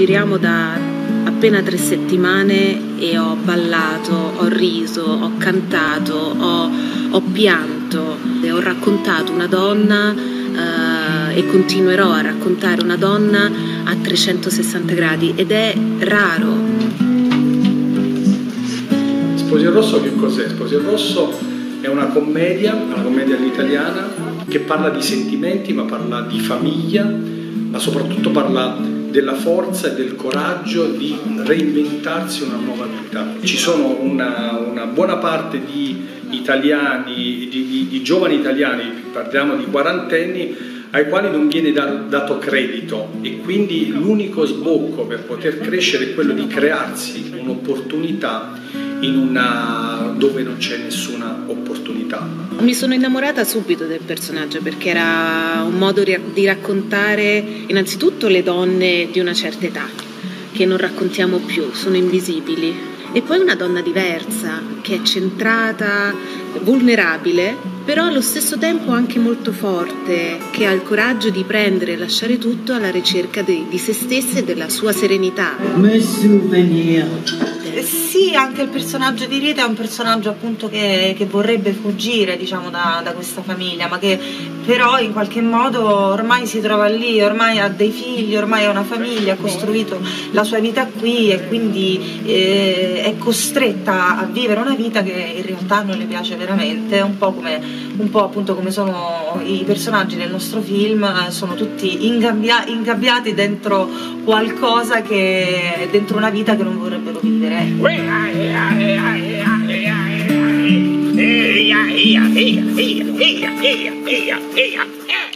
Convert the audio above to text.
giriamo da appena 3 settimane e ho ballato, ho riso, ho cantato, ho pianto, e ho raccontato una donna e continuerò a raccontare una donna a 360 gradi ed è raro. Sposi il Rosso che cos'è? Sposi il Rosso è una commedia all'italiana che parla di sentimenti, ma parla di famiglia, ma soprattutto parla della forza e del coraggio di reinventarsi una nuova vita. Ci sono una buona parte di italiani, di giovani italiani, parliamo di quarantenni, ai quali non viene dato credito e quindi l'unico sbocco per poter crescere è quello di crearsi un'opportunità dove non c'è nessuna opportunità. Mi sono innamorata subito del personaggio perché era un modo di raccontare innanzitutto le donne di una certa età, che non raccontiamo più, sono invisibili, e poi una donna diversa, che è centrata, vulnerabile, però allo stesso tempo anche molto forte, che ha il coraggio di prendere e lasciare tutto alla ricerca di se stessa e della sua serenità. Sì, anche il personaggio di Rita è un personaggio appunto che vorrebbe fuggire, diciamo, da questa famiglia, ma che però in qualche modo ormai si trova lì, ormai ha dei figli, ormai ha una famiglia, ha costruito la sua vita qui e quindi è costretta a vivere una vita che in realtà non le piace veramente, un po' appunto come sono i personaggi del nostro film, sono tutti ingabbiati dentro qualcosa dentro una vita che non vorrebbero vivere. Eia.